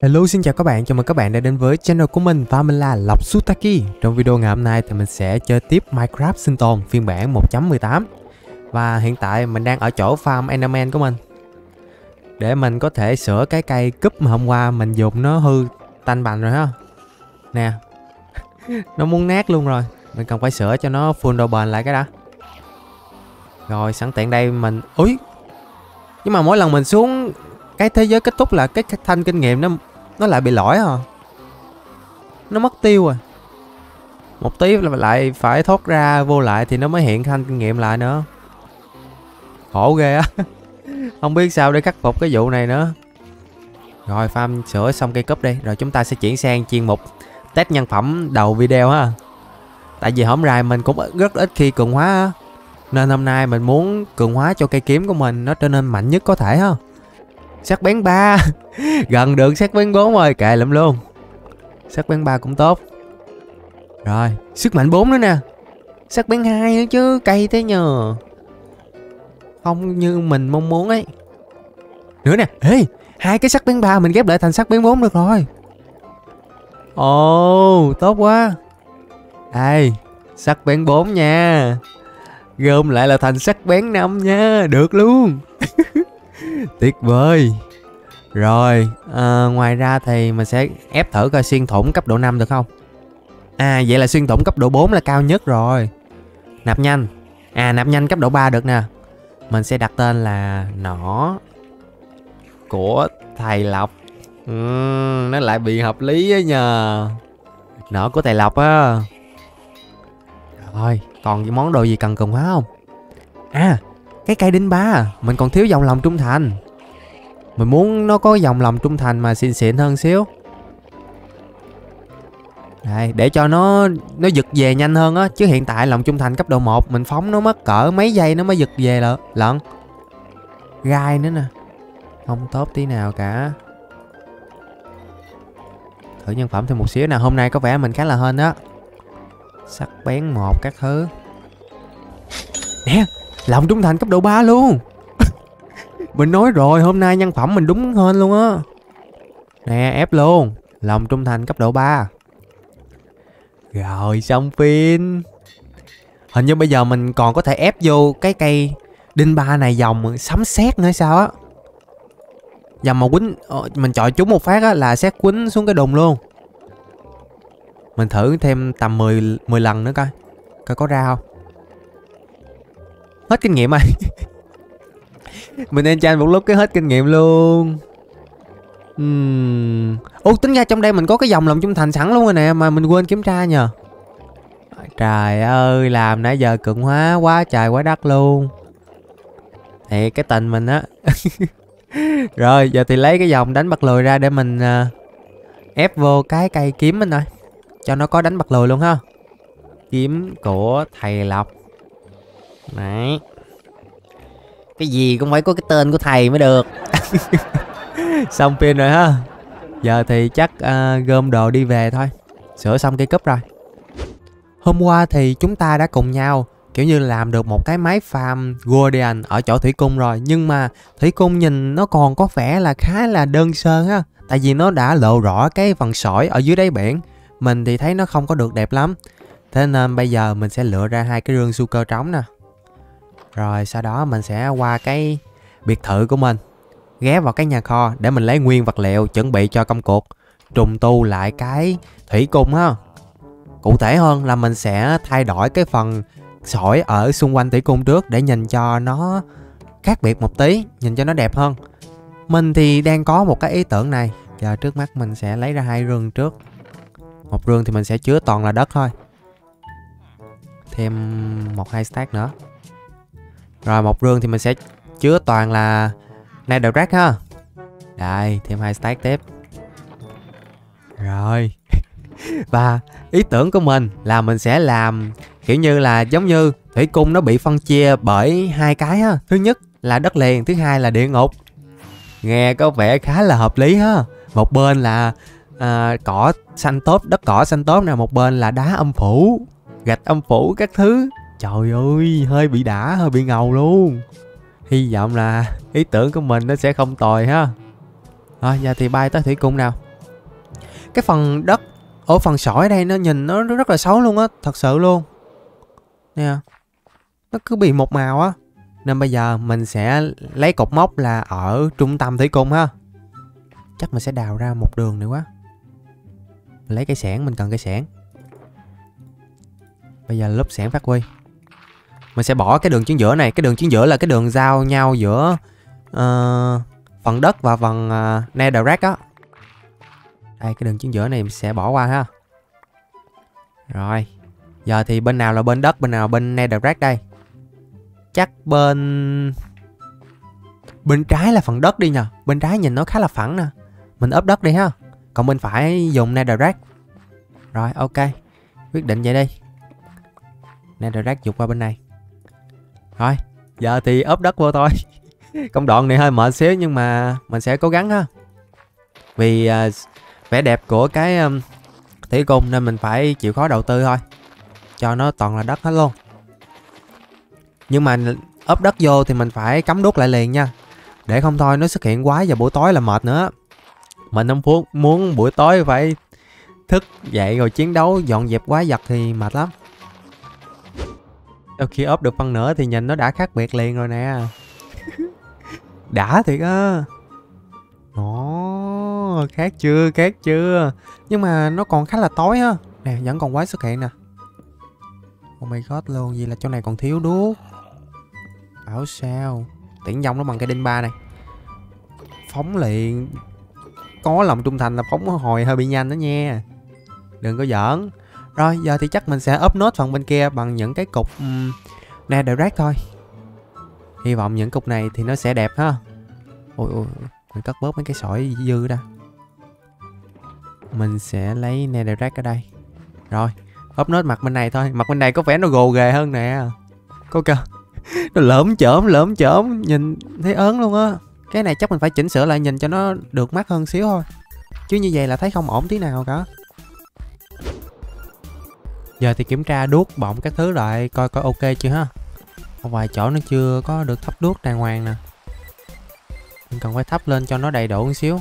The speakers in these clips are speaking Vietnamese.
Hello, xin chào các bạn, chào mừng các bạn đã đến với channel của mình và mình là Lộc Sutaki. Trong video ngày hôm nay thì mình sẽ chơi tiếp Minecraft sinh tồn phiên bản 1.18. Và hiện tại mình đang ở chỗ farm Enderman của mình, để mình có thể sửa cái cây cúp mà hôm qua mình dùng nó hư tanh bành rồi ha. Nè, nó muốn nát luôn rồi, mình cần phải sửa cho nó full độ bền lại cái đã. Rồi sẵn tiện đây mình... Úi, nhưng mà mỗi lần mình xuống cái thế giới kết thúc là cái thanh kinh nghiệm nó lại bị lỗi à. Nó mất tiêu rồi. Một tí là lại phải thoát ra vô lại thì nó mới hiện thanh kinh nghiệm lại nữa. Khổ ghê á. Không biết sao để khắc phục cái vụ này nữa. Rồi farm sửa xong cây cúp đi, rồi chúng ta sẽ chuyển sang chuyên mục test nhân phẩm đầu video ha. Tại vì hôm nay mình cũng rất ít khi cường hóa á, nên hôm nay mình muốn cường hóa cho cây kiếm của mình nó trở nên mạnh nhất có thể ha. Sắc bén 3 gần được sắc bén 4 rồi, kệ lắm luôn. Sắc bén 3 cũng tốt. Rồi, sức mạnh 4 nữa nè. Sắc bén 2 nữa chứ, cây thế nhờ. Không như mình mong muốn ấy. Nữa nè, ê, hai cái sắc bén 3 mình ghép lại thành sắc bén 4 được rồi. Ồ, tốt quá. Đây, sắc bén 4 nha. Gom lại là thành sắc bén 5 nha, được luôn. Tuyệt vời. Rồi, ngoài ra thì mình sẽ ép thử coi xuyên thủng cấp độ 5 được không. À, vậy là xuyên thủng cấp độ 4 là cao nhất rồi. Nạp nhanh. À, nạp nhanh cấp độ 3 được nè. Mình sẽ đặt tên là nỏ của thầy Lộc. Nó lại bị hợp lý á nhờ. Nỏ của thầy Lộc á. Rồi, còn món đồ gì cần cường hóa không? À, cái cây đinh ba. Mình còn thiếu vòng lòng trung thành. Mình muốn nó có vòng lòng trung thành mà xịn xịn hơn xíu. Đây, để cho nó giật về nhanh hơn á. Chứ hiện tại lòng trung thành cấp độ 1 mình phóng nó mất cỡ mấy giây nó mới giật về lận. Gai nữa nè, không tốt tí nào cả. Thử nhân phẩm thêm một xíu nè. Hôm nay có vẻ mình khá là hên đó. Sắc bén 1 các thứ. Nè, lòng trung thành cấp độ 3 luôn. Mình nói rồi, hôm nay nhân phẩm mình đúng hên luôn á. Nè, ép luôn. Lòng trung thành cấp độ 3. Rồi, xong phim. Hình như bây giờ mình còn có thể ép vô cái cây đinh ba này dòng sấm sét nữa sao á. Dòng mà quýnh, mình chọi trúng một phát á là sét quýnh xuống cái đùng luôn. Mình thử thêm tầm 10 lần nữa coi có ra không. Hết kinh nghiệm rồi. Mình enchant một lúc cái hết kinh nghiệm luôn. Ô, tính ra trong đây mình có cái dòng lòng trung thành sẵn luôn rồi nè, mà mình quên kiểm tra nhờ. Trời ơi, làm nãy giờ cường hóa quá trời quá đất luôn. Thì cái tình mình á. Rồi, giờ thì lấy cái dòng đánh bật lùi ra để mình ép vô cái cây kiếm mình rồi. Cho nó có đánh bật lùi luôn ha. Kiếm của thầy Lộc. Đấy. Cái gì cũng phải có cái tên của thầy mới được. Xong pin rồi ha. Giờ thì chắc gom đồ đi về thôi. Sửa xong cây cúp rồi. Hôm qua thì chúng ta đã cùng nhau kiểu như làm được một cái máy farm Guardian ở chỗ thủy cung rồi. Nhưng mà thủy cung nhìn nó còn có vẻ là khá là đơn sơ ha. Tại vì nó đã lộ rõ cái phần sỏi ở dưới đáy biển. Mình thì thấy nó không có được đẹp lắm. Thế nên bây giờ mình sẽ lựa ra hai cái rương su cơ trống nè. Rồi sau đó mình sẽ qua cái biệt thự của mình, ghé vào cái nhà kho để mình lấy nguyên vật liệu chuẩn bị cho công cuộc trùng tu lại cái thủy cung ha. Cụ thể hơn là mình sẽ thay đổi cái phần sỏi ở xung quanh thủy cung trước để nhìn cho nó khác biệt một tí, nhìn cho nó đẹp hơn. Mình thì đang có một cái ý tưởng này. Giờ trước mắt mình sẽ lấy ra hai rương trước. Một rương thì mình sẽ chứa toàn là đất thôi. Thêm 1-2 stack nữa. Rồi một rương thì mình sẽ chứa toàn là netherrack ha. Đây, thêm 2 stack tiếp. Rồi. Và ý tưởng của mình là mình sẽ làm kiểu như là giống như thủy cung nó bị phân chia bởi hai cái ha. Thứ nhất là đất liền, thứ hai là địa ngục. Nghe có vẻ khá là hợp lý ha. Một bên là cỏ xanh tốt, đất cỏ xanh tốt nè, một bên là đá âm phủ, gạch âm phủ các thứ. Trời ơi, hơi bị đã, hơi bị ngầu luôn. Hy vọng là ý tưởng của mình nó sẽ không tồi ha. Rồi, giờ thì bay tới thủy cung nào. cái phần đất ở phần sỏi đây nó nhìn nó rất là xấu luôn á, thật sự luôn nè, nó cứ bị một màu á. Nên bây giờ mình sẽ lấy cột mốc là ở trung tâm thủy cung ha. Chắc mình sẽ đào ra một đường nữa quá. Mình lấy cây xẻng, mình cần cây xẻng. Bây giờ lớp xẻng phát huy. Mình sẽ bỏ cái đường chính giữa này. Cái đường chính giữa là cái đường giao nhau giữa phần đất và phần netherrack á. Đây, cái đường chính giữa này mình sẽ bỏ qua ha. Rồi. Giờ thì bên nào là bên đất, bên nào bên netherrack đây? Chắc bên trái là phần đất đi nhờ. Bên trái nhìn nó khá là phẳng nè. Mình ốp đất đi ha. Còn bên phải dùng netherrack. Rồi, ok. Quyết định vậy đi. Netherrack dục qua bên này. Rồi, giờ thì ốp đất vô thôi. Công đoạn này hơi mệt xíu nhưng mà mình sẽ cố gắng ha. Vì vẻ đẹp của cái thủy cung nên mình phải chịu khó đầu tư thôi. Cho nó toàn là đất hết luôn. Nhưng mà ốp đất vô thì mình phải cắm đuốc lại liền nha. Để không thôi nó xuất hiện quá vào buổi tối là mệt nữa. Mình không muốn buổi tối phải thức dậy rồi chiến đấu dọn dẹp quái vật thì mệt lắm. Sau khi ốp được phân nửa thì nhìn nó đã khác biệt liền rồi nè. Đã thiệt á. Ồ, khác chưa. Nhưng mà nó còn khá là tối á. Nè, vẫn còn quái xuất hiện nè. Oh my god luôn, vì là chỗ này còn thiếu đuốc. Bảo sao. Tiễn vong nó bằng cây đinh ba này. Phóng liền. Có lòng trung thành là phóng hồi hơi bị nhanh đó nha. Đừng có giỡn. Rồi giờ thì chắc mình sẽ ốp nốt phần bên kia bằng những cái cục netherrack thôi. Hy vọng những cục này thì nó sẽ đẹp ha. Ôi ôi, mình cất bớt mấy cái sỏi dư ra. Mình sẽ lấy netherrack ở đây. Rồi, ốp nốt mặt bên này thôi. Mặt bên này có vẻ nó gồ ghề hơn nè. Có kìa. Nó lởm chởm, nhìn thấy ớn luôn á. Cái này chắc mình phải chỉnh sửa lại nhìn cho nó được mắt hơn xíu thôi. Chứ như vậy là thấy không ổn tí nào cả. Giờ thì kiểm tra đuốc bọng các thứ lại coi ok chưa ha. Một vài chỗ nó chưa có được thắp đuốc đàng hoàng nè. Mình cần phải thắp lên cho nó đầy đủ một xíu.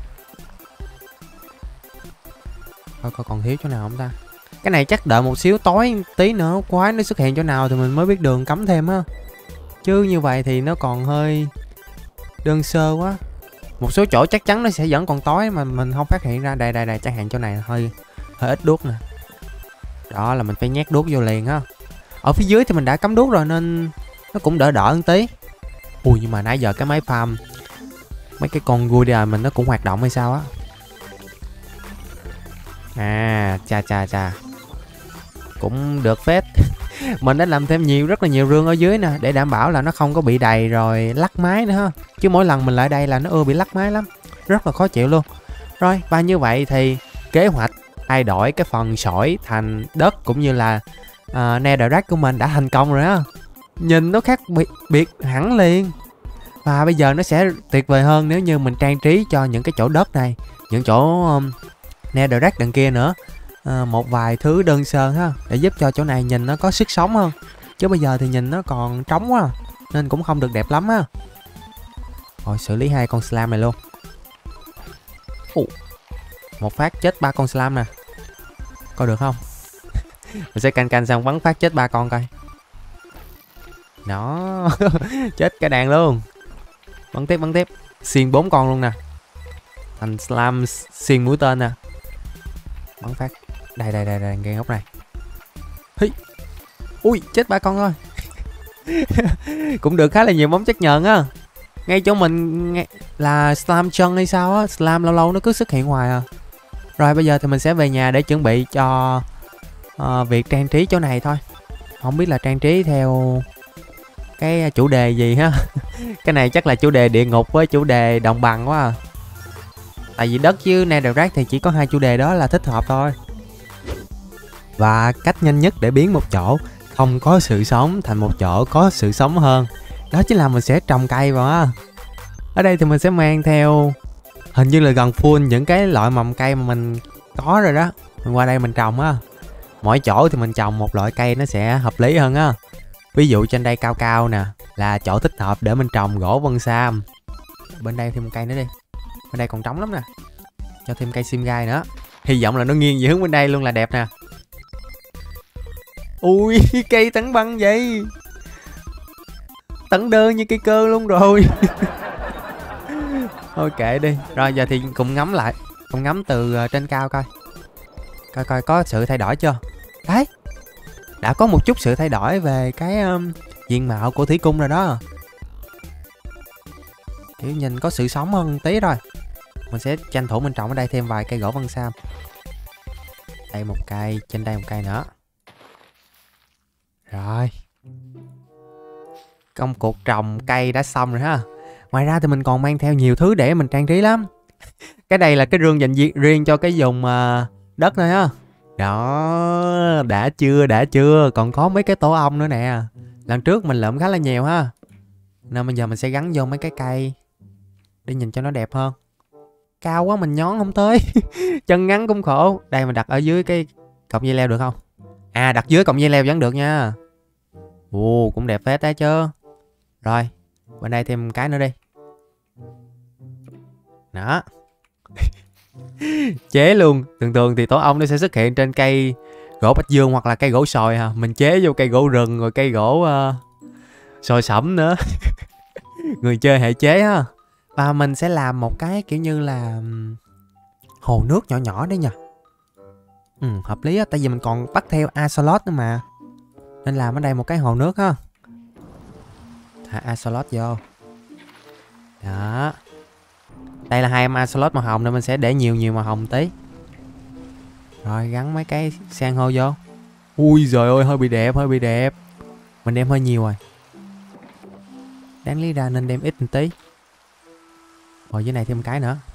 Coi còn thiếu chỗ nào không ta. Cái này chắc đợi một xíu tối tí nữa quái nó xuất hiện chỗ nào thì mình mới biết đường cắm thêm ha. Chứ như vậy thì nó còn hơi đơn sơ quá. Một số chỗ chắc chắn nó sẽ vẫn còn tối mà mình không phát hiện ra. Đây chẳng hạn chỗ này hơi ít đuốc nè. Đó là mình phải nhét đuốc vô liền ha. Ở phía dưới thì mình đã cắm đuốc rồi nên nó cũng đỡ một tí. Ui nhưng mà nãy giờ cái máy farm mấy cái con Guardian mình nó cũng hoạt động hay sao á. À chà cũng được phết. Mình đã làm thêm rất là nhiều rương ở dưới nè, để đảm bảo là nó không có bị đầy rồi lắc máy nữa ha. Chứ mỗi lần mình lại đây là nó ưa bị lắc máy lắm, rất là khó chịu luôn. Rồi và như vậy thì kế hoạch thay đổi cái phần sỏi thành đất cũng như là netherrack của mình đã thành công rồi á. Nhìn nó khác biệt hẳn liền. Và bây giờ nó sẽ tuyệt vời hơn nếu như mình trang trí cho những cái chỗ đất này, những chỗ netherrack đằng kia nữa, một vài thứ đơn sơ ha, để giúp cho chỗ này nhìn nó có sức sống hơn. Chứ bây giờ thì nhìn nó còn trống quá nên cũng không được đẹp lắm ha. Rồi xử lý 2 con slime này luôn. Một phát chết 3 con slime nè. Coi được không? Mình sẽ canh xong bắn phát chết 3 con coi. Đó. Chết cả đàn luôn. Bắn tiếp. Xiên 4 con luôn nè. Thành slime xiên mũi tên nè. Bắn phát. Đây ngay góc này. Hi. Ui chết 3 con thôi. Cũng được khá là nhiều móng chất nhờn á. Ngay chỗ mình là slime chân hay sao á. Slime lâu lâu nó cứ xuất hiện hoài à. Rồi bây giờ thì mình sẽ về nhà để chuẩn bị cho việc trang trí chỗ này thôi. Không biết là trang trí theo cái chủ đề gì ha. Cái này chắc là chủ đề địa ngục với chủ đề đồng bằng quá à. Tại vì đất với netherrack thì chỉ có 2 chủ đề đó là thích hợp thôi. Và cách nhanh nhất để biến một chỗ không có sự sống thành một chỗ có sự sống hơn, đó chính là mình sẽ trồng cây vào á. Ở đây thì mình sẽ mang theo hình như là gần full những cái loại mầm cây mà mình có rồi đó. Mình qua đây mình trồng á. Mỗi chỗ thì mình trồng một loại cây nó sẽ hợp lý hơn á. Ví dụ trên đây cao cao nè là chỗ thích hợp để mình trồng gỗ vân sam. Bên đây thêm một cây nữa đi. Bên đây còn trống lắm nè. Cho thêm cây sim gai nữa. Hy vọng là nó nghiêng về hướng bên đây luôn là đẹp nè. Ui cây tảng băng vậy, tảng đơ như cây cơ luôn rồi. Thôi kệ đi. Rồi giờ thì cùng ngắm lại, cùng ngắm từ trên cao coi, coi có sự thay đổi chưa. Đấy, đã có một chút sự thay đổi về cái diện mạo của thủy cung rồi đó, kiểu nhìn có sự sống hơn tí rồi. Mình sẽ tranh thủ mình trồng ở đây thêm vài cây gỗ vân sam. Đây một cây, trên đây một cây nữa. Rồi, công cuộc trồng cây đã xong rồi ha. Ngoài ra thì mình còn mang theo nhiều thứ để mình trang trí lắm. Cái đây là cái rương dành riêng cho cái vùng đất thôi ha. Đó, đã chưa. Còn có mấy cái tổ ong nữa nè. Lần trước mình lượm khá là nhiều ha, nên bây giờ mình sẽ gắn vô mấy cái cây để nhìn cho nó đẹp hơn. Cao quá mình nhón không tới. Chân ngắn cũng khổ. Đây mình đặt ở dưới cái cọng dây leo được không? À, đặt dưới cọng dây leo vẫn được nha. Ồ, cũng đẹp phết đấy chứ. Rồi, bên đây thêm cái nữa đi. Đó. Chế luôn. Thường thì tổ ong nó sẽ xuất hiện trên cây gỗ bạch dương hoặc là cây gỗ sồi ha. Mình chế vô cây gỗ rừng rồi cây gỗ sồi sẫm nữa. Người chơi hệ chế ha. Và mình sẽ làm một cái kiểu như là hồ nước nhỏ nhỏ đấy nha. Hợp lý á, tại vì mình còn bắt theo axolotl nữa mà, nên làm ở đây một cái hồ nước ha. Thả axolotl vô. Đó. Đây là 2 em axolotl màu hồng nên mình sẽ để nhiều màu hồng tí. Rồi gắn mấy cái san hô vô. Ui giời ơi, hơi bị đẹp. Mình đem hơi nhiều rồi, đáng lý ra nên đem ít một tí. Rồi dưới này thêm một cái nữa.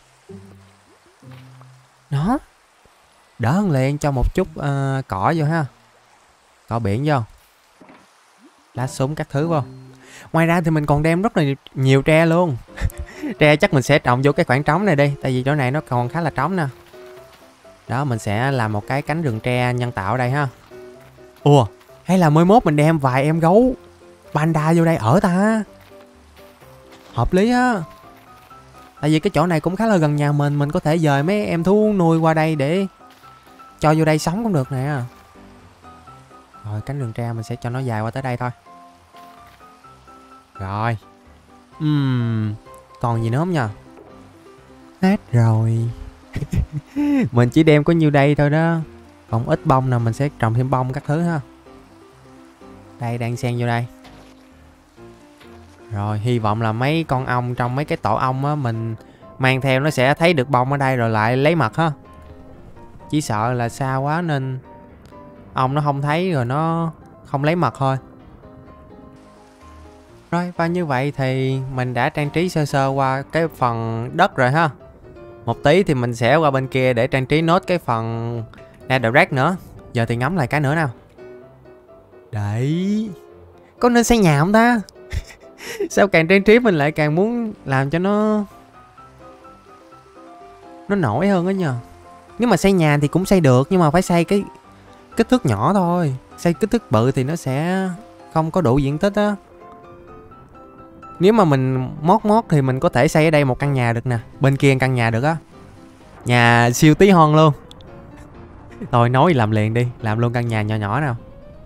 Đó, đỡ hơn liền. Cho một chút cỏ vô ha, cỏ biển vô, lá súng các thứ vô. Ngoài ra thì mình còn đem rất là nhiều tre luôn. Tre chắc mình sẽ trồng vô cái khoảng trống này đi, tại vì chỗ này nó còn khá là trống nè. Đó, mình sẽ làm một cái cánh rừng tre nhân tạo ở đây ha. Ủa, hay là mới mốt mình đem vài em gấu panda vô đây ở ta? Hợp lý á. Tại vì cái chỗ này cũng khá là gần nhà mình có thể dời mấy em thú nuôi qua đây để cho vô đây sống cũng được nè. Rồi cánh rừng tre mình sẽ cho nó dài qua tới đây thôi. Rồi. Còn gì nữa không nhờ? Hết rồi. Mình chỉ đem có nhiêu đây thôi đó. Còn ít bông nè, mình sẽ trồng thêm bông các thứ ha. Đây, đang xen vô đây. Rồi, hy vọng là mấy con ong trong mấy cái tổ ong á, mình mang theo nó sẽ thấy được bông ở đây rồi lại lấy mật ha. Chỉ sợ là xa quá nên ong nó không thấy rồi nó không lấy mật thôi. Rồi, và như vậy thì mình đã trang trí sơ sơ qua cái phần đất rồi ha. Một tí thì mình sẽ qua bên kia để trang trí nốt cái phần netherrack nữa. Giờ thì ngắm lại cái nữa nào. Đấy, có nên xây nhà không ta? Sao càng trang trí mình lại càng muốn làm cho nó nổi hơn á nhờ. Nếu mà xây nhà thì cũng xây được, nhưng mà phải xây cái kích thước nhỏ thôi. Xây kích thước bự thì nó sẽ không có đủ diện tích á. Nếu mà mình mót thì mình có thể xây ở đây một căn nhà được nè. Bên kia căn nhà được á. Nhà siêu tí hon luôn. Thôi nói làm liền đi, làm luôn căn nhà nhỏ nhỏ nào.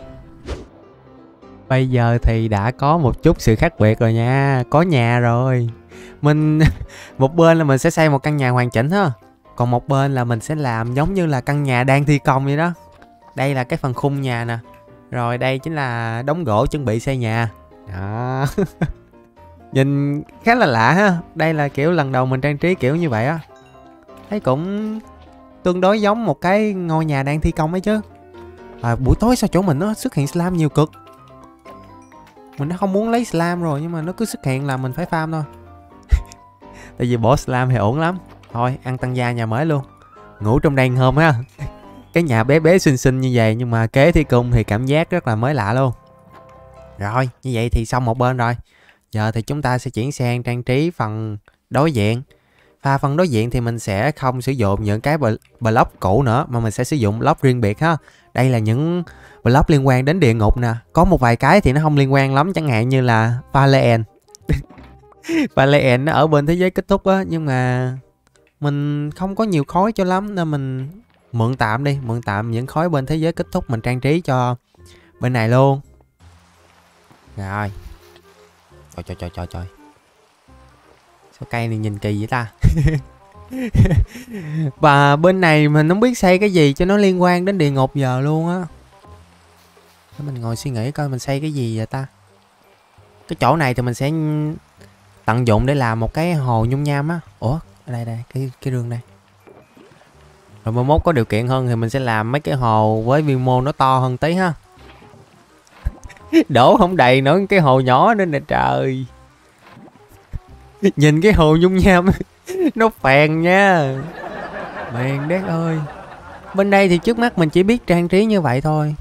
Bây giờ thì đã có một chút sự khác biệt rồi nha. Có nhà rồi. Mình một bên là mình sẽ xây một căn nhà hoàn chỉnh ha. Còn một bên là mình sẽ làm giống như là căn nhà đang thi công vậy đó. Đây là cái phần khung nhà nè. Rồi đây chính là đống gỗ chuẩn bị xây nhà. Đó. Nhìn khá là lạ ha. Đây là kiểu lần đầu mình trang trí kiểu như vậy á. Thấy cũng tương đối giống một cái ngôi nhà đang thi công ấy chứ. Buổi tối sao chỗ mình nó xuất hiện slime nhiều cực. Mình đã không muốn lấy slime rồi, nhưng mà nó cứ xuất hiện là mình phải farm thôi. Tại vì bỏ slime thì ổn lắm. Thôi ăn tăng gia nhà mới luôn. Ngủ trong đàn hôm ha. Cái nhà bé bé xinh xinh như vậy, nhưng mà kế thi cung thì cảm giác rất là mới lạ luôn. Rồi như vậy thì xong một bên rồi. Giờ thì chúng ta sẽ chuyển sang trang trí phần đối diện. Và phần đối diện thì mình sẽ không sử dụng những cái block cũ nữa, mà mình sẽ sử dụng block riêng biệt ha. Đây là những block liên quan đến địa ngục nè. Có một vài cái thì nó không liên quan lắm, chẳng hạn như là Valen. Valen nó ở bên thế giới kết thúc á, nhưng mà mình không có nhiều khối cho lắm nên mình mượn tạm đi, mượn tạm những khối bên thế giới kết thúc mình trang trí cho bên này luôn. Rồi. Trời. Sao cây này nhìn kỳ vậy ta? Và bên này mình không biết xây cái gì cho nó liên quan đến địa ngục giờ luôn á. Để mình ngồi suy nghĩ coi mình xây cái gì vậy ta. Cái chỗ này thì mình sẽ tận dụng để làm một cái hồ nhung nham á. Ủa, đây cái rương đây. Rồi mai mốt có điều kiện hơn thì mình sẽ làm mấy cái hồ với quy mô nó to hơn tí ha. Đổ không đầy nữa cái hồ nhỏ nữa nè trời. Nhìn cái hồ nhung nham nó phèn nha. Mèn đét ơi. Bên đây thì trước mắt mình chỉ biết trang trí như vậy thôi.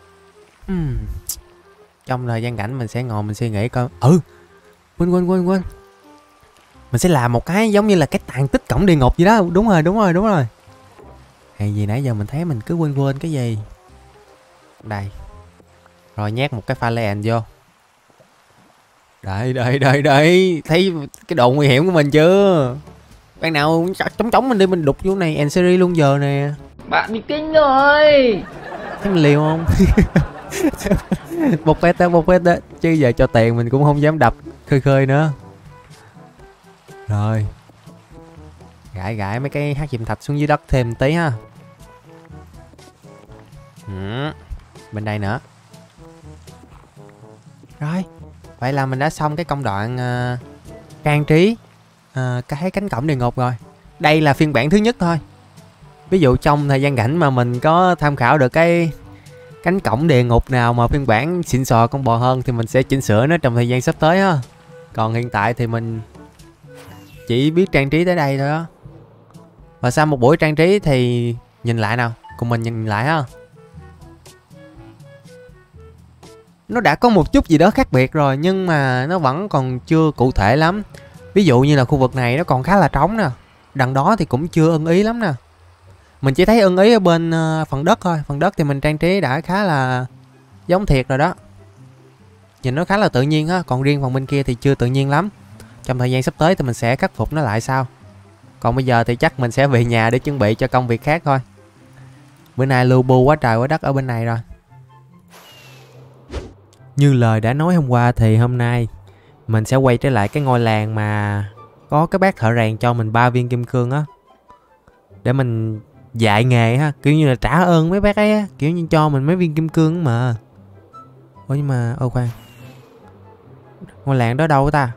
Trong thời gian rảnh mình sẽ ngồi mình suy nghĩ coi. Quên. Mình sẽ làm một cái giống như là cái tàn tích cổng địa ngục gì đó. Đúng rồi. Hay gì nãy giờ mình thấy mình cứ quên cái gì. Đây. Rồi nhét một cái pha lê vô. Đây. Thấy cái độ nguy hiểm của mình chưa? Bạn nào chống mình đi, mình đục vô này end series luôn giờ nè. Bạn bị kinh rồi. Thấy mình liều không? Một pet đó. Chứ giờ cho tiền mình cũng không dám đập khơi nữa. Rồi. Gãi mấy cái hắc diệm thạch xuống dưới đất thêm tí ha. Bên đây nữa. Rồi. Vậy là mình đã xong cái công đoạn trang trí cái cánh cổng địa ngục rồi. Đây là phiên bản thứ nhất thôi. Ví dụ trong thời gian rảnh mà mình có tham khảo được cái cánh cổng địa ngục nào mà phiên bản xịn sò con bò hơn thì mình sẽ chỉnh sửa nó trong thời gian sắp tới ha. Còn hiện tại thì mình chỉ biết trang trí tới đây thôi á. Và sau một buổi trang trí thì nhìn lại nào, cùng mình nhìn lại ha. Nó đã có một chút gì đó khác biệt rồi nhưng mà nó vẫn còn chưa cụ thể lắm. Ví dụ như là khu vực này nó còn khá là trống nè. Đằng đó thì cũng chưa ưng ý lắm nè. Mình chỉ thấy ưng ý ở bên phần đất thôi. Phần đất thì mình trang trí đã khá là giống thiệt rồi đó. Nhìn nó khá là tự nhiên ha. Còn riêng phần bên kia thì chưa tự nhiên lắm. Trong thời gian sắp tới thì mình sẽ khắc phục nó lại sau. Còn bây giờ thì chắc mình sẽ về nhà để chuẩn bị cho công việc khác thôi. Bữa nay lưu bu quá trời quá đất ở bên này rồi. Như lời đã nói hôm qua thì hôm nay mình sẽ quay trở lại cái ngôi làng mà có cái bác thợ rèn cho mình 3 viên kim cương á. Để mình dạy nghề ha, kiểu như là trả ơn mấy bác ấy á, kiểu như cho mình mấy viên kim cương mà. Ủa nhưng mà khoan. Ngôi làng đó đâu ta?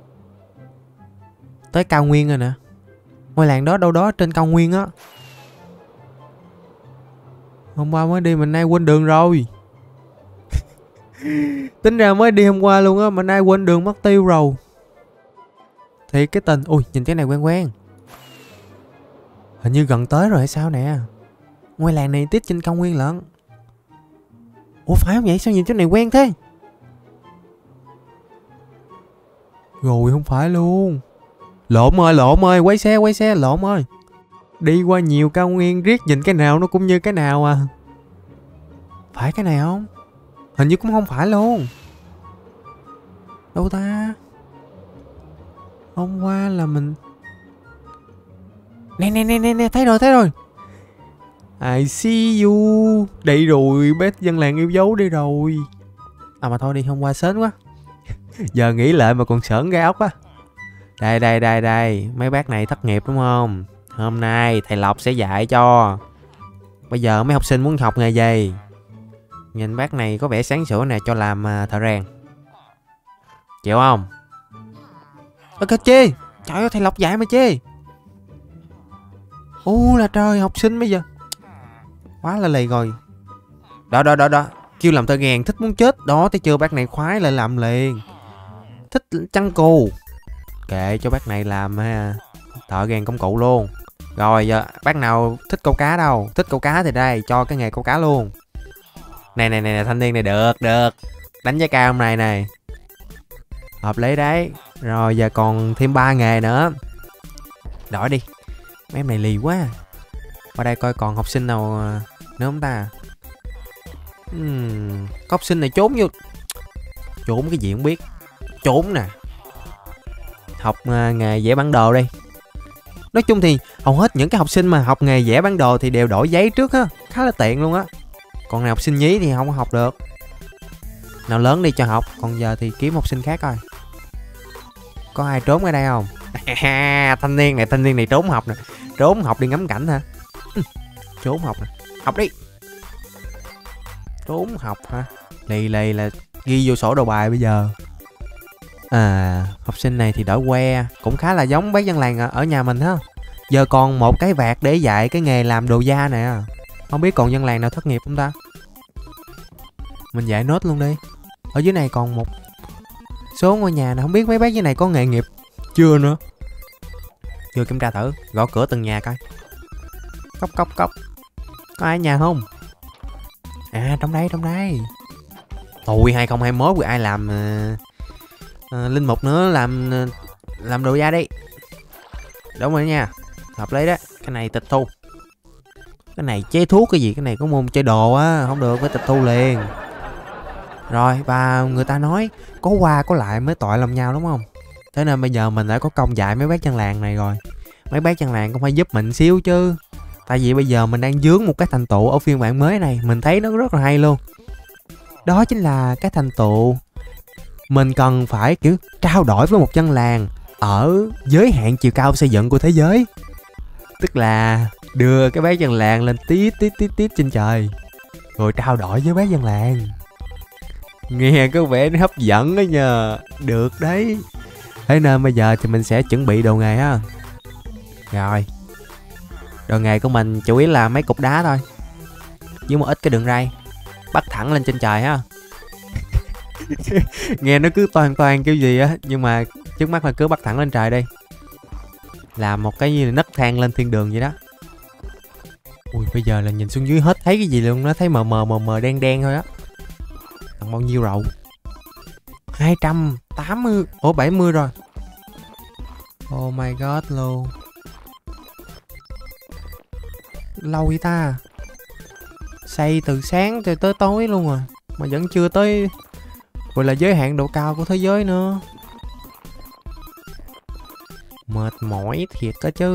Tới cao nguyên rồi nè. Ngôi làng đó đâu đó trên cao nguyên á. Hôm qua mới đi mình nay quên đường rồi. Tính ra mới đi hôm qua luôn á mà nay quên đường mất tiêu rồi. Thì cái tình. Ui nhìn cái này quen. Hình như gần tới rồi hay sao nè. Ngôi làng này tít trên cao nguyên lận. Ủa phải không vậy? Sao nhìn chỗ này quen thế? Rồi không phải luôn. Lộn ơi quay xe Lộn ơi. Đi qua nhiều cao nguyên riết nhìn cái nào nó cũng như cái nào à. Phải cái này không? Hình như cũng không phải luôn. Đâu ta? Hôm qua là mình... Nè thấy rồi. I see you. Đây rồi, bét dân làng yêu dấu đây rồi. À mà thôi đi, hôm qua sớm quá. Giờ nghĩ lại mà còn sởn gai ốc á. Đây, mấy bác này thất nghiệp đúng không? Hôm nay thầy Lộc sẽ dạy cho. Bây giờ mấy học sinh muốn học nghề gì? Nhìn bác này có vẻ sáng sủa nè, cho làm thợ rèn. Chịu không? Ơ kìa chê. Trời ơi thầy Lộc dạy mà chê. Là trời, học sinh bây giờ. Quá là lì rồi. Đó. Kêu làm thợ rèn thích muốn chết. Đó thấy chưa, bác này khoái lại làm liền. Thích chăn cù. Kệ cho bác này làm thợ rèn công cụ luôn. Rồi giờ bác nào thích câu cá đâu? Thích câu cá thì đây, cho cái nghề câu cá luôn. Này thanh niên này được. Đánh giá cao hôm nay này. Hợp lý đấy. Rồi giờ còn thêm 3 nghề nữa. Đổi đi. Mấy em này lì quá. Qua đây coi còn học sinh nào nữa không ta? Có học sinh này trốn vô. Trốn cái gì không biết. Trốn nè. Học nghề vẽ bản đồ đi. Nói chung thì Hầu hết những cái học sinh mà học nghề vẽ bản đồ thì đều đổi giấy trước á, khá là tiện luôn á. Còn này học sinh nhí thì không có học được. Nào lớn đi cho học, còn giờ thì kiếm học sinh khác coi. Có ai trốn ở đây không? Thanh niên này trốn học nè. Trốn học đi ngắm cảnh hả? Trốn học nè. Học đi. Trốn học hả? Lì là ghi vô sổ đầu bài bây giờ. À, học sinh này thì đổi que, cũng khá là giống bác dân làng ở nhà mình ha. Giờ còn một cái vạt để dạy cái nghề làm đồ da nè. Không biết còn dân làng nào thất nghiệp không ta? Mình dạy nốt luôn đi. Ở dưới này còn một số ngôi nhà nè, không biết mấy bác dưới này có nghề nghiệp chưa nữa. Chưa kiểm tra thử, gõ cửa từng nhà coi. Cốc cốc cốc. Có ai ở nhà không? À, trong đây. Ôi 2021 rồi ai làm linh mục nữa, làm đồ da đi. Đúng rồi nha, hợp lý đó. Cái này tịch thu. Cái này chế thuốc cái gì, cái này có môn chơi đồ á, không được, phải tịch thu liền. Rồi, và người ta nói có qua có lại mới tội lòng nhau đúng không? Thế nên bây giờ mình đã có công dạy mấy bác dân làng này rồi. Mấy bác dân làng cũng phải giúp mình xíu chứ. Tại vì bây giờ mình đang dướng một cái thành tựu ở phiên bản mới này, mình thấy nó rất là hay luôn. Đó chính là cái thành tựu mình cần phải kiểu trao đổi với một dân làng ở giới hạn chiều cao xây dựng của thế giới. Tức là đưa cái bác dân làng lên tít trên trời, rồi trao đổi với bác dân làng. Nghe có vẻ nó hấp dẫn đó nhờ. Được đấy. Thế nên bây giờ thì mình sẽ chuẩn bị đồ nghề ha. Rồi, đồ nghề của mình chủ yếu là mấy cục đá thôi, với một ít cái đường ray, bắt thẳng lên trên trời ha. Nghe nó cứ toan kiểu gì á, nhưng mà trước mắt là cứ bắt thẳng lên trời đi. Làm một cái như là nấc thang lên thiên đường vậy đó. Ui, bây giờ là nhìn xuống dưới hết thấy cái gì luôn, nó thấy mờ đen thôi á. Còn bao nhiêu rồi? 280. Ủa 70 rồi. Oh my god luôn. Lâu vậy ta. Xây từ sáng tới tối luôn rồi mà vẫn chưa tới gọi là giới hạn độ cao của thế giới nữa. Mệt mỏi thiệt đó chứ.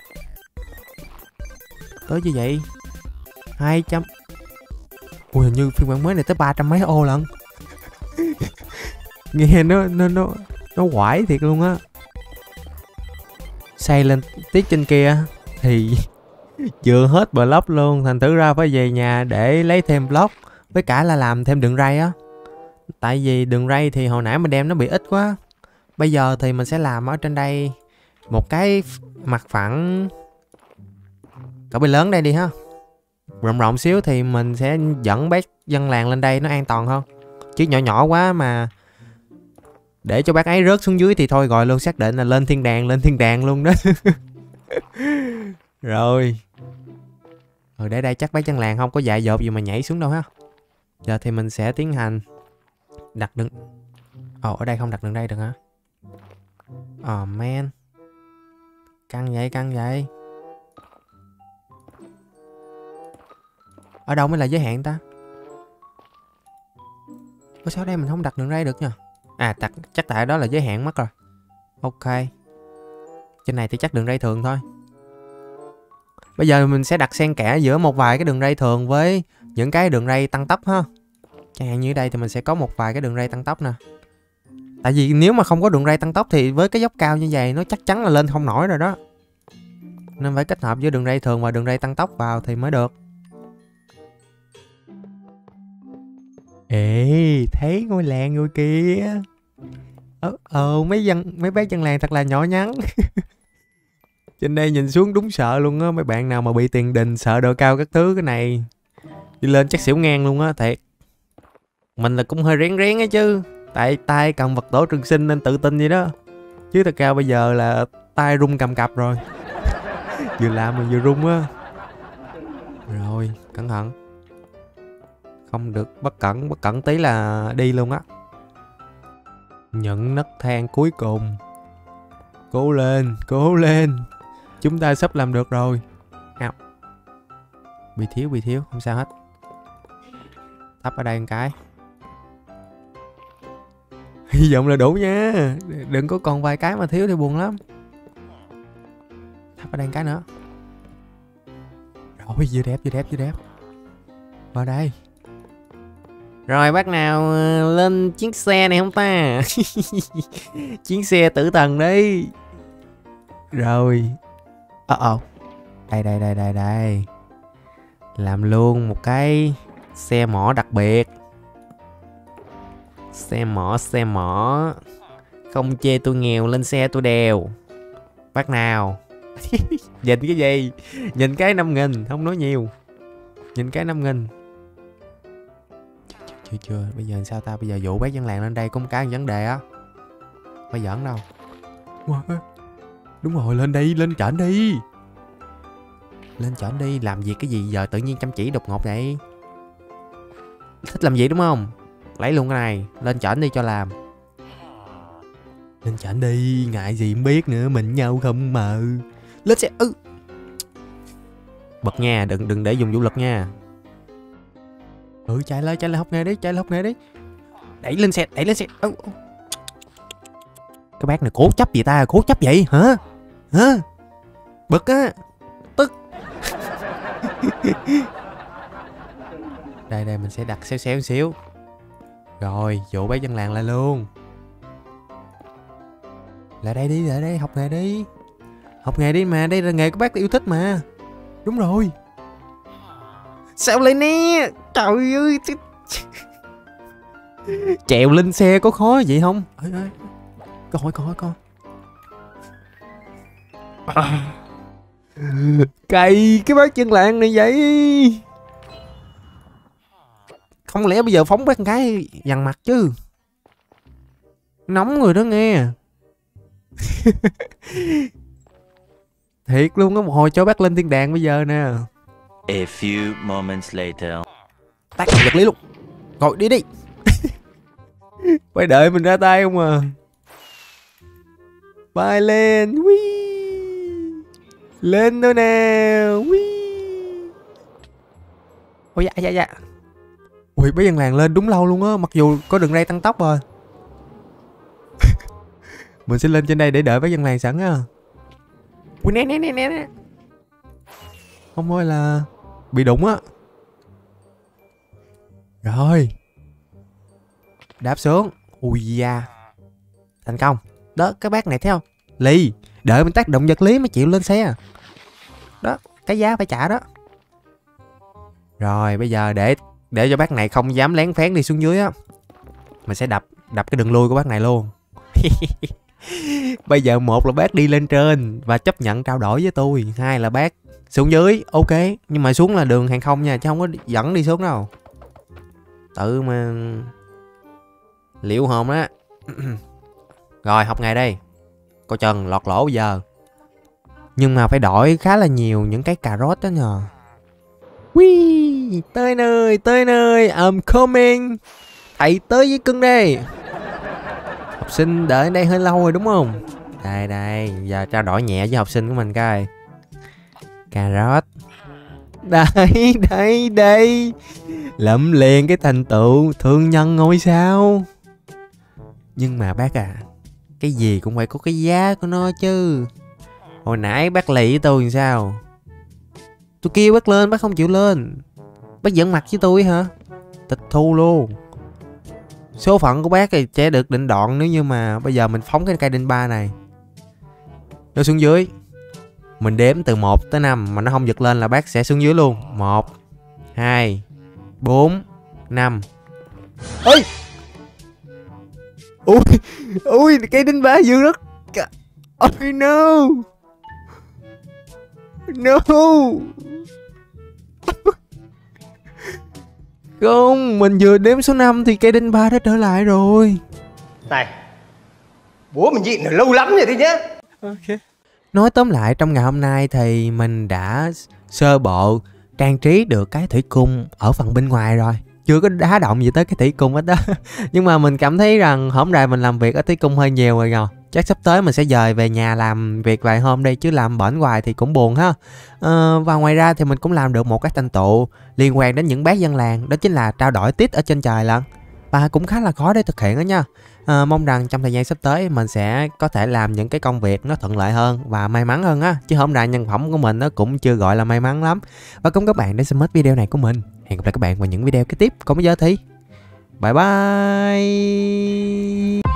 Tới như vậy 200. Ui, hình như phiên bản mới này tới 300 mấy ô lận. Nghe nó quải thiệt luôn á. Xây lên tiết trên kia thì vừa hết block luôn, thành thử ra phải về nhà để lấy thêm block, với cả là làm thêm đường ray á. Tại vì đường ray thì hồi nãy mình đem nó bị ít quá. Bây giờ thì mình sẽ làm ở trên đây một cái mặt phẳng cỡ bề lớn đây đi ha. Rộng xíu thì mình sẽ dẫn bác dân làng lên đây nó an toàn hơn. Chứ nhỏ quá mà để cho bác ấy rớt xuống dưới thì thôi gọi luôn, xác định là lên thiên đàng luôn đó. Rồi để đây chắc bác dân làng không có dại dột gì mà nhảy xuống đâu ha. Giờ thì mình sẽ tiến hành đặt đường. Ở đây không đặt đường đây được hả? Man, căng vậy. Ở đâu mới là giới hạn ta? Ủa sao đây mình không đặt đường ray được nha? À chắc tại đó là giới hạn mất rồi. Ok. Trên này thì chắc đường ray thường thôi. Bây giờ mình sẽ đặt xen kẽ giữa một vài cái đường ray thường với những cái đường ray tăng tốc ha. Chẳng hạn như đây thì mình sẽ có một vài cái đường ray tăng tốc nè. Tại vì nếu mà không có đường ray tăng tốc thì với cái dốc cao như vậy nó chắc chắn là lên không nổi rồi đó. Nên phải kết hợp với đường ray thường và đường ray tăng tốc vào thì mới được. Ê, thấy ngôi làng ngôi kia. Mấy bác dân làng thật là nhỏ nhắn. Trên đây nhìn xuống đúng sợ luôn á. Mấy bạn nào mà bị tiền đình sợ độ cao các thứ cái này đi lên chắc xỉu ngang luôn á, thiệt. Mình là cũng hơi rén á chứ. Tại tay cầm vật tổ trường sinh nên tự tin vậy đó. Chứ thật ra bây giờ là tay run cầm cập rồi. Vừa làm mà vừa run á. Rồi, cẩn thận. Không được bất cẩn tí là đi luôn á. Nhận nấc thang cuối cùng. Cố lên. Chúng ta sắp làm được rồi. Nào. Bị thiếu, không sao hết. Tấp ở đây một cái. Hy vọng là đủ nha. Đừng có còn vài cái mà thiếu thì buồn lắm. ở đây cái nữa. Rồi vừa đẹp. Vào đây. Rồi bác nào lên chiếc xe này không ta? Chuyến xe tử thần đi. Rồi. Đây. Làm luôn một cái xe mỏ đặc biệt. Xe mỏ. Không chê tôi nghèo, lên xe tôi đèo. Bác nào? Nhìn cái gì? Nhìn cái 5.000, không nói nhiều. Nhìn cái 5.000. Chưa. Bây giờ sao ta? Bây giờ dụ bác dân làng lên đây có một cái vấn đề á. Phải giỡn đâu. Đúng rồi, lên đây, lên trển đi. Lên trển đi, làm việc cái gì giờ tự nhiên chăm chỉ đột ngột vậy? Thích làm việc đúng không? Lấy luôn cái này, lên trển đi cho làm. Lên trển đi, ngại gì không biết nữa, mình nhau không mà. Lên xe. Bật nha, đừng để dùng vũ lực nha. Chạy lại hốc nghe đi. Đẩy lên xe. Cái bác này cố chấp gì ta, cố chấp vậy hả? Bực á, tức. Đây mình sẽ đặt xéo xíu. Rồi dụ bác dân làng lại luôn. Lại đây, học nghề đi mà, đây là nghề của bác yêu thích mà. Đúng rồi. Sao lại nè? Trời ơi. Trèo lên xe có khó vậy không? Coi. Cày cái bác dân làng này vậy. Không lẽ bây giờ phóng bác cái dằn mặt chứ? Nóng rồi đó nghe. Thiệt luôn á, một hồi cho bác lên thiên đàng bây giờ nè. A few moments later. Tác động vật lý luôn. Rồi đi. Phải đợi mình ra tay không à. Bay lên. Lên thôi nào. Ôi dạ. Ui, bác dân làng lên đúng lâu luôn á, mặc dù có đường ray tăng tốc rồi. Mình sẽ lên trên đây để đợi bác dân làng sẵn á. Ui nè. Không thôi là bị đụng á. Rồi. Đáp xuống. Ui da. Thành công. Đó, cái bác này thấy không? Lì. Đợi mình tác động vật lý mới chịu lên xe. Đó, cái giá phải trả đó. Rồi bây giờ để cho bác này không dám lén phén đi xuống dưới á, mình sẽ đập cái đường lui của bác này luôn. Bây giờ một là bác đi lên trên và chấp nhận trao đổi với tôi, hai là bác xuống dưới. Ok, nhưng mà xuống là đường hàng không nha, chứ không có dẫn đi xuống đâu. Tự mà liệu hồn đó. Rồi học nghề đây. Coi chừng lọt lỗ bây giờ. Nhưng mà phải đổi khá là nhiều những cái cà rốt đó nhờ. Ui, tới nơi, I'm coming. Thầy tới với cưng đây. Học sinh đợi ở đây hơi lâu rồi đúng không? Đây, giờ trao đổi nhẹ với học sinh của mình coi. Cà rốt. Đây. Lẫm liền cái thành tựu thương nhân ngôi sao. Nhưng mà bác à, cái gì cũng phải có cái giá của nó chứ. Hồi nãy bác lì với tôi làm sao? Tôi kêu bác lên, bác không chịu lên. Bác giận mặt với tôi hả? Tịch thu luôn. Số phận của bác thì sẽ được định đoạn nếu như mà bây giờ mình phóng cái cây đinh ba này. Nó xuống dưới. Mình đếm từ 1 tới 5 mà nó không giật lên là bác sẽ xuống dưới luôn. 1 2 4 5. Ôi. Ui, cây đinh ba dương đất. Ôi no. Không, mình vừa đếm số 5 thì cây đinh ba đã trở lại rồi. Này, bố mình nhịn lâu lắm rồi đấy nhá. Ok. Nói tóm lại, trong ngày hôm nay thì mình đã sơ bộ trang trí được cái thủy cung ở phần bên ngoài rồi. Chưa có đá động gì tới cái thủy cung hết đó. Nhưng mà mình cảm thấy rằng hôm nay mình làm việc ở thủy cung hơi nhiều rồi nhờ. Chắc sắp tới mình sẽ dời về nhà làm việc vài hôm đây, chứ làm bển hoài thì cũng buồn ha. Và ngoài ra thì mình cũng làm được một cái thành tựu liên quan đến những bác dân làng. Đó chính là trao đổi tít ở trên trời lận. Và cũng khá là khó để thực hiện đó nha. Mong rằng trong thời gian sắp tới mình sẽ có thể làm những cái công việc nó thuận lợi hơn và may mắn hơn á, chứ hôm nay nhân phẩm của mình nó cũng chưa gọi là may mắn lắm. Và cảm ơn các bạn đã xem hết video này của mình. Hẹn gặp lại các bạn vào những video kế tiếp. Còn bây giờ thì bye bye.